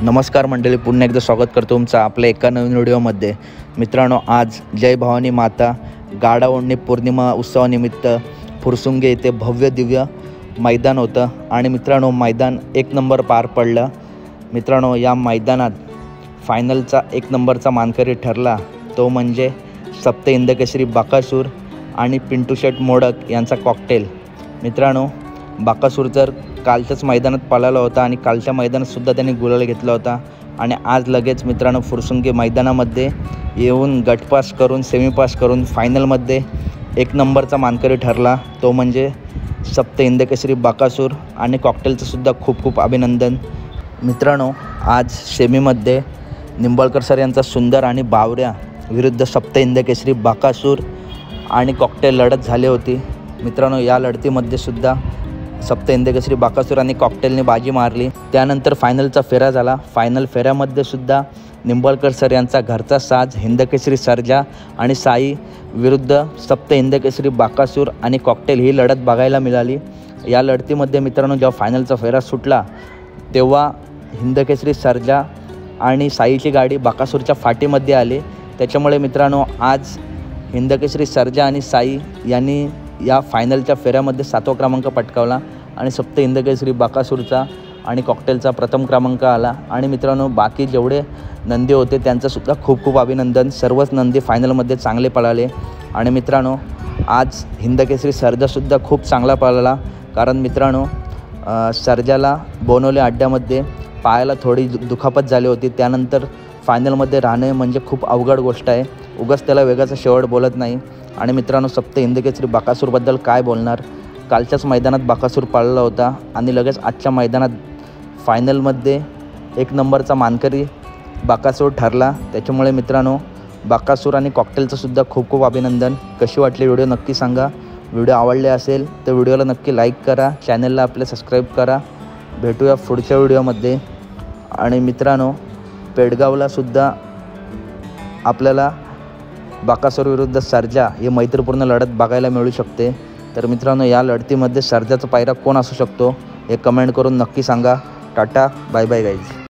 नमस्कार मंडळी, पुन्हा एकदा स्वागत करतो तुमचं आपल्या एका नवीन व्हिडिओमध्ये। मित्रांनो, आज जय भवानी माता गाडा ओढणी पौर्णिमा उत्सवानिमित्त फुरसुंगी येथे भव्य दिव्य मैदान होतं आणि मित्रांनो मैदान एक नंबर पार पडलं। मित्रांनो, या मैदानात फायनलचा एक नंबरचा मानकरी ठरला तो म्हणजे सप्त हिंदकेसरी बकासूर आणि पिंटू शेट मोडक यांचा कॉकटेल। मित्रांनो, बकासूर तर कालच्याच मैदानात पळाला होता आणि कालच्या मैदानात सुद्धा त्यांनी गुलाल घेतला होता आणि आज लगेच मित्रांनो फुरसुंगी मैदानामध्ये येऊन गटपास करून सेमीपास करून फायनलमध्ये एक नंबरचा मानकरी ठरला तो म्हणजे सप्त हिंदकेसरी बकासूर आणि कॉकटेलचं सुद्धा खूप खूप अभिनंदन। मित्रांनो, आज सेमीमध्ये निंबाळकर सर यांचा सुंदर आणि बावऱ्या विरुद्ध सप्त हिंदकेसरी बकासूर आणि कॉकटेल लढत झाली होती। मित्रांनो, या लढतीमध्ये सुद्धा सप्त हिंदकेसरी बकासूर आणि कॉकटेलने बाजी मारली। त्यानंतर फायनलचा फेरा झाला। फायनल फेऱ्यामध्ये सुद्धा निंबाळकर सर यांचा घरचा साज हिंदकेसरी सर्जा आणि साई विरुद्ध सप्त हिंदकेसरी बकासूर आणि कॉकटेल ही लढत बघायला मिळाली। या लढतीमध्ये मित्रांनो जेव्हा फायनलचा फेरा सुटला तेव्हा हिंदकेसरी सर्जा आणि साईची गाडी बकासूरच्या फाटीमध्ये आली। त्याच्यामुळे मित्रांनो आज हिंदकेसरी सर्जा आणि साई यांनी या फायनलच्या फेऱ्यामध्ये 7वा क्रमांक पटकावला आणि सप्त हिंदकेसरी बकासूरचा आणि कॉकटेलचा प्रथम क्रमांक आला। आणि मित्रांनो, बाकी जेवढे नंदी होते त्यांचंसुद्धा खूप खूप अभिनंदन। सर्वच नंदी फायनलमध्ये चांगले पळाले आणि मित्रांनो आज हिंदकेसरी सर्जासुद्धा खूप चांगला पळाला। कारण मित्रांनो सर्जाला बोनवले अड्ड्यामध्ये पायाला थोडी दुखापत झाली होती। त्यानंतर फायनलमध्ये राहणे म्हणजे खूप अवघड गोष्ट आहे। उगाच त्याला वेगाचा शेवट बोलत नाही। आणि मित्रांनो, सप्त हिंदकेसरी बकासूरबद्दल काय बोलणार, कालच्याच मैदानात बकासूर पळाला होता आणि लगेच आजच्या मैदानात फायनलमध्ये एक नंबरचा मानकरी बकासूर ठरला। त्याच्यामुळे मित्रांनो बकासूर आणि कॉकटेलचं सुद्धा खूप खूप अभिनंदन। कशी वाटली व्हिडिओ नक्की सांगा। व्हिडिओ आवडले असेल तर व्हिडिओला नक्की लाईक करा, चॅनलला आपले सबस्क्राईब करा। भेटूया पुढच्या व्हिडिओमध्ये। आणि मित्रांनो, पेडगावला सुद्धा आपल्याला बकासूर विरुद्ध सर्जा ही मैत्रीपूर्ण लढत बघायला मिळू शकते। तर मित्रांनो, या लढतीमध्ये सर्जाचा पायरा कोण असू शकतो हे कमेंट करून नक्की सांगा। Tata, bye bye guys.